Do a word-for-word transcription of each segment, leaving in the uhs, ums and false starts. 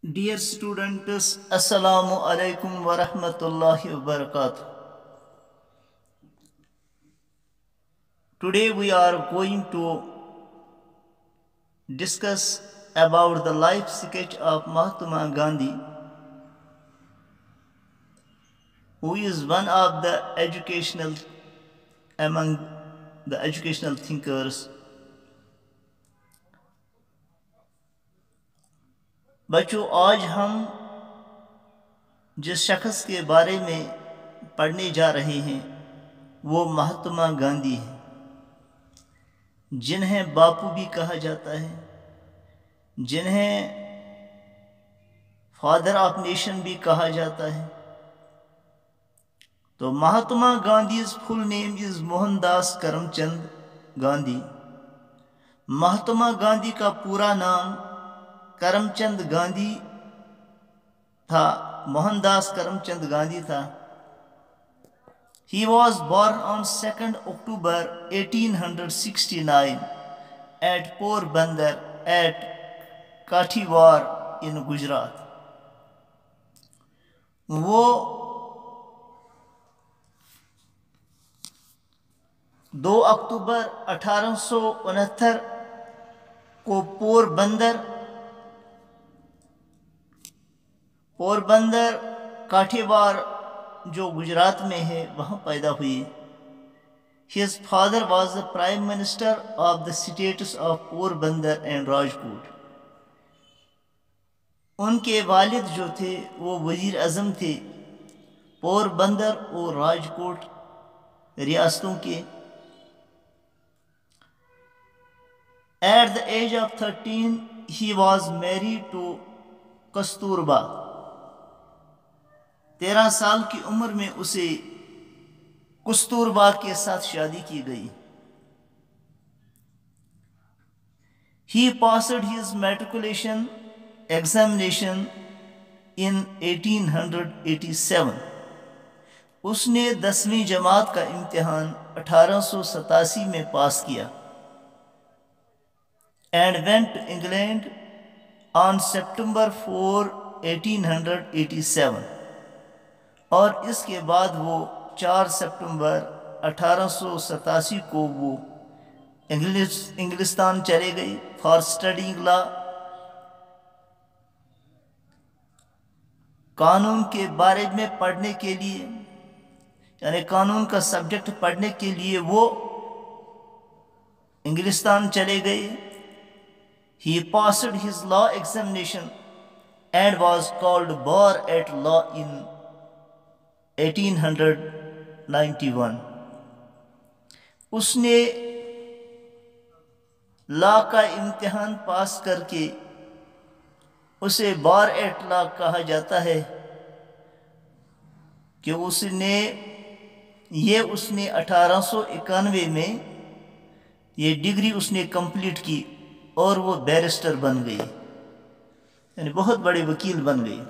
Dear students, Assalamu alaikum wa rahmatullahi wa barakatuh. Today we are going to discuss about the life sketch of Mahatma Gandhi, who is one of the educational among the educational thinkers. بچوں، آج ہم جس شخص کے بارے میں پڑھنے جا رہے ہیں وہ مہاتما گاندھی ہیں، جنہیں باپو بھی کہا جاتا ہے، جنہیں فادر آف نیشن بھی کہا جاتا ہے۔ تو مہاتما گاندھی's فل نیم از موہن داس کرم چند گاندھی۔ مہاتما گاندھی کا پورا نام کرم چند گاندھی تھا، موہن داس کرم چند گاندھی تھا۔ He was born on second October eighteen sixty-nine at Porbandar at Kathiawar in Gujarat۔ وہ دو اکتوبر اٹھارہ سو انہتر کو پور بندر پور بندر کاٹھیوار جو گجرات میں ہے وہاں پیدا ہوئی۔ His father was the prime minister of the states of Porbandar and Rajkot۔ ان کے والد جو تھے وہ وزیر اعظم تھے پور بندر اور راجکوٹ ریاستوں کے۔ At the age of thirteen he was married to Kasturba. تیرہ سال کی عمر میں اسے کستوربا کے ساتھ شادی کی گئی۔ He passed his matriculation examination in eighteen eighty-seven۔ اس نے دسویں جماعت کا امتحان اٹھارہ سو ستاسی میں پاس کیا۔ And went to England on September fourth eighteen eighty-seven۔ اور اس کے بعد وہ چار ستمبر اٹھارہ سو ستاسی کو وہ انگلستان چلے گئے فار اسٹڈینگ لا، قانون کے بارے میں پڑھنے کے لیے، یعنی قانون کا سبجیکٹ پڑھنے کے لیے وہ انگلستان چلے گئے۔ He passed his law examination and was called bar at law in eighteen ninety-one۔ اس نے لا کا امتحان پاس کر کے اسے بار ایٹ لا کہا جاتا ہے کہ اس نے یہ اس نے اٹھارہ سو اکانوے میں یہ ڈگری اس نے کمپلیٹ کی اور وہ بیرسٹر بن گئی، یعنی بہت بڑے وکیل بن گئی۔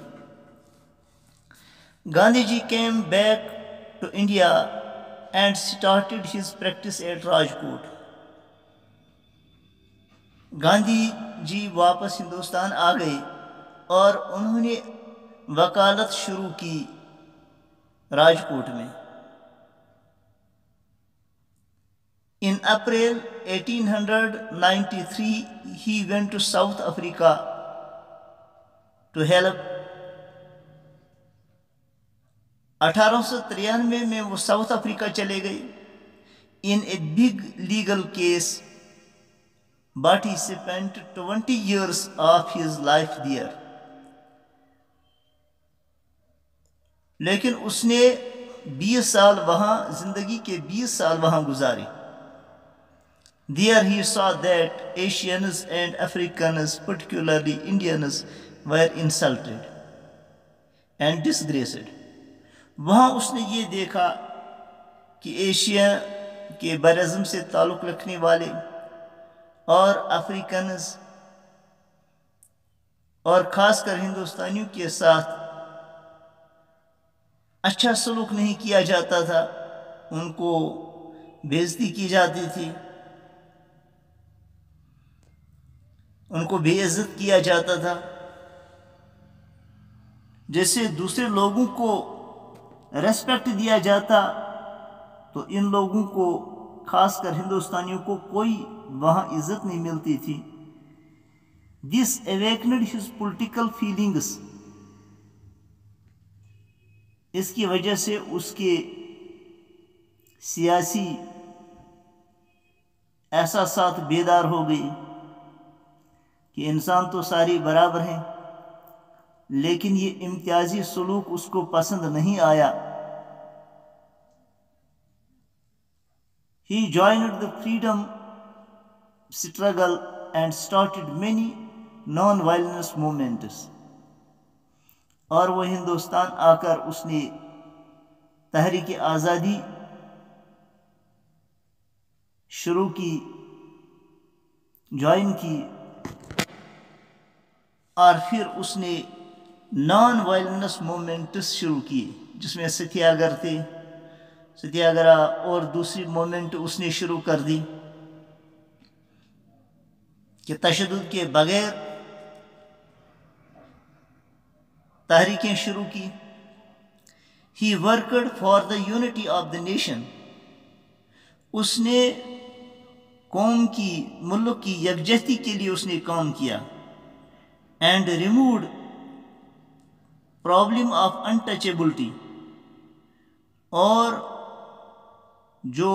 گاندھی جی came back to India and started his practice at Rajkot. Gandhi جی واپس ہندوستان آ گئے اور انہوں نے وکالت شروع کی راجکوٹ میں۔ In April eighteen ninety-three he went to South Africa to help۔ اٹھارہ سو ترانوے میں وہ ساؤتھ افریقہ چلے گئے in a big legal case but he spent twenty years of his life there۔ لیکن اس نے بیس سال وہاں زندگی کے بیس سال وہاں گزارے۔ There he saw that Asians and Africans, particularly Indians, were insulted and disgraced۔ وہاں اس نے یہ دیکھا کہ ایشیا کے براعظم سے تعلق رکھنے والے اور افریقنز اور خاص کر ہندوستانیوں کے ساتھ اچھا سلوک نہیں کیا جاتا تھا، ان کو بے عزتی کی جاتی تھی، ان کو بے عزت کیا جاتا تھا۔ جیسے دوسرے لوگوں کو ریسپیکٹ دیا جاتا تو ان لوگوں کو خاص کر ہندوستانیوں کو کوئی وہاں عزت نہیں ملتی تھی. دس awakened his political feelings. اس کی وجہ سے اس کے سیاسی احساسات بیدار ہو گئی کہ انسان تو ساری برابر ہیں، لیکن یہ امتیازی سلوک اس کو پسند نہیں آیا. He joined the freedom struggle and started many non-violence movements. اور وہ ہندوستان آ کر اس نے تحریک آزادی شروع کی، جوائن کی، اور پھر اس نے نان وائلنس مومنٹس شروع کیے جس میں ستیاگر تھے، ستیاگرہ اور دوسری مومنٹ اس نے شروع کر دی کہ تشدد کے بغیر تحریکیں شروع کی. He worked for the unity of the nation. اس نے قوم کی، ملک کی یکجہتی کے لیے اس نے کام کیا. And removed problem of untouchability. اور جو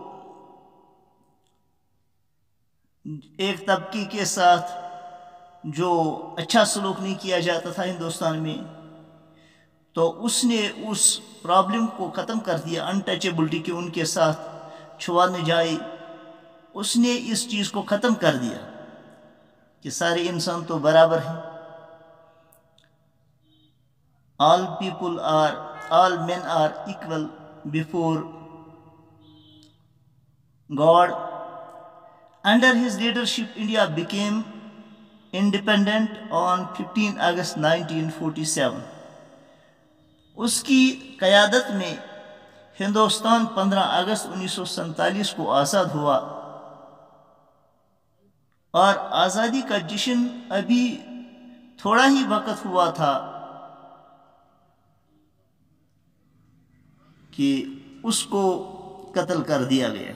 ایک طبقے کے ساتھ جو اچھا سلوک نہیں کیا جاتا تھا ہندوستان میں، تو اس نے اس پرابلم کو ختم کر دیا، انٹچیبلٹی کہ ان کے ساتھ چھوا نہ جائے. اس نے اس چیز کو ختم کر دیا کہ سارے انسان تو برابر ہیں. all people are all men are equal before God. Under his leadership, India became independent on fifteenth August nineteen forty-seven. اس کی قیادت میں ہندوستان پندرہ اگست انیس سو سینتالیس کو آزاد ہوا، اور آزادی کا جشن ابھی تھوڑا ہی وقت ہوا تھا کہ اس کو قتل کر دیا گیا.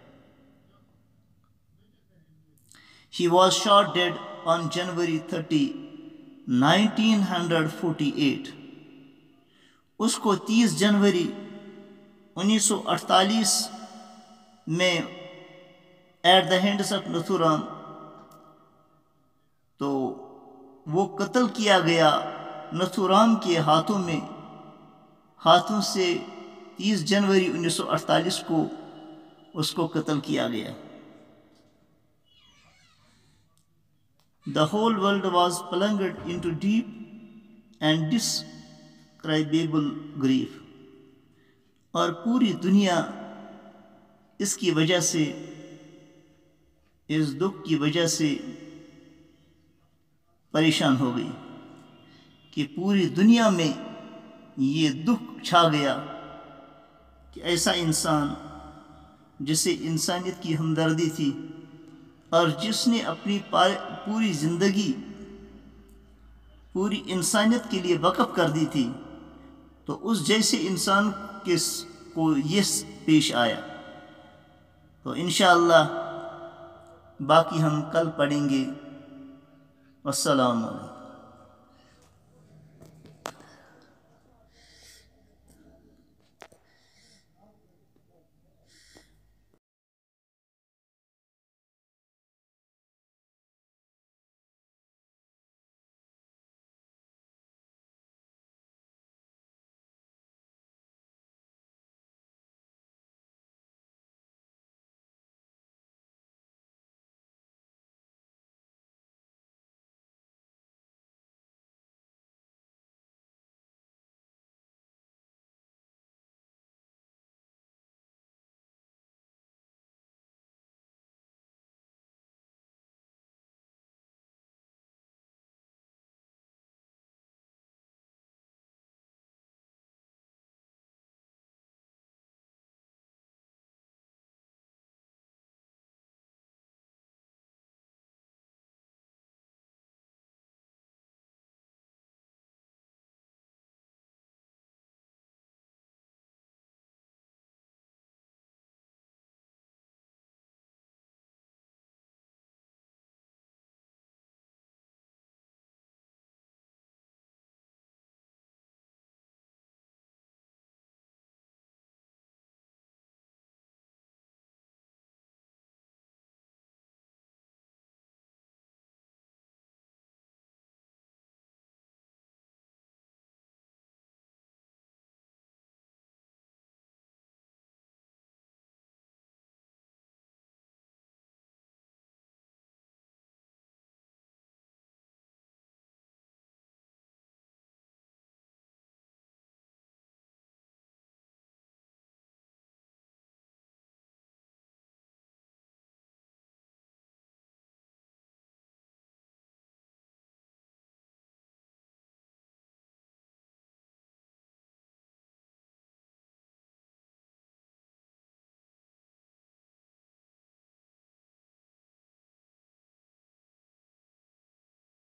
He was shot dead on January thirtieth, nineteen forty-eight. اس کو تیس جنوری انیس سو اڑتالیس میں at the hands of Nathuram تو وہ قتل کیا گیا نتھورام کے ہاتھوں میں، ہاتھوں سے تیس جنوری انیس سو اڑتالیس کو اس کو قتل کیا گیا. The whole world was plunged into deep and indescribable grief. اور پوری دنیا اس کی وجہ سے، اس دکھ کی وجہ سے پریشان ہو گئی کہ پوری دنیا میں یہ دکھ چھا گیا کہ ایسا انسان جسے انسانیت کی ہمدردی تھی اور جس نے اپنی پوری زندگی پوری انسانیت کے لیے وقف کر دی تھی، تو اس جیسے انسان کس کو یہ پیش آیا. تو انشاءاللہ باقی ہم کل پڑھیں گے. والسلام علیکم.